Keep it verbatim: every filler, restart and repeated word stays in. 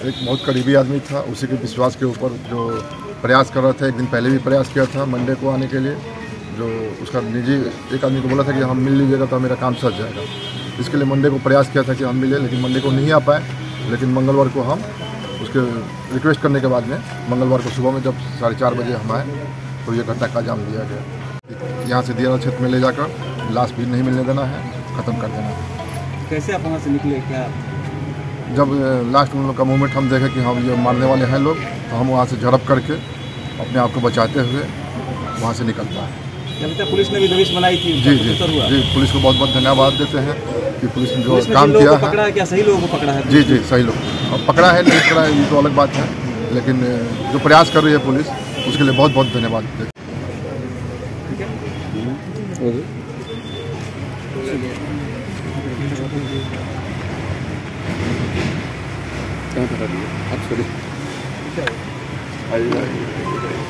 एक बहुत करीबी आदमी था, उसी के विश्वास के ऊपर जो प्रयास कर रहा था। एक दिन पहले भी प्रयास किया था मंडे को आने के लिए, जो उसका निजी एक आदमी को बोला था कि हम मिल लीजिएगा तो मेरा काम सज जाएगा। इसके लिए मंडे को प्रयास किया था कि हम मिले, लेकिन मंडे को नहीं आ पाए। लेकिन मंगलवार को हम उसके रिक्वेस्ट करने के बाद में मंगलवार को सुबह में जब साढ़े चार बजे हम आए तो ये घटना का अंजाम दिया गया। यहाँ से दियारा क्षेत्र में ले जाकर लाश भी नहीं मिलने देना है, ख़त्म कर देना है। कैसे आप वहाँ से निकले? क्या जब लास्ट उन लोग का मोमेंट हम देखे कि हम ये मारने वाले हैं लोग, तो हम वहाँ से झड़प करके अपने आप को बचाते हुए वहाँ से निकल पाए। पुलिस ने भी दबिश बनाई थी। जी जी जी पुलिस को बहुत बहुत धन्यवाद देते हैं कि पुलिस ने जो पुलिस काम किया है। पकड़ा है क्या? सही लोगों को पकड़ा है? जी जी सही लोग अब पकड़ा है, नहीं पकड़ा है ये तो अलग बात है, लेकिन जो प्रयास कर रही है पुलिस उसके लिए बहुत बहुत धन्यवाद देते हैं।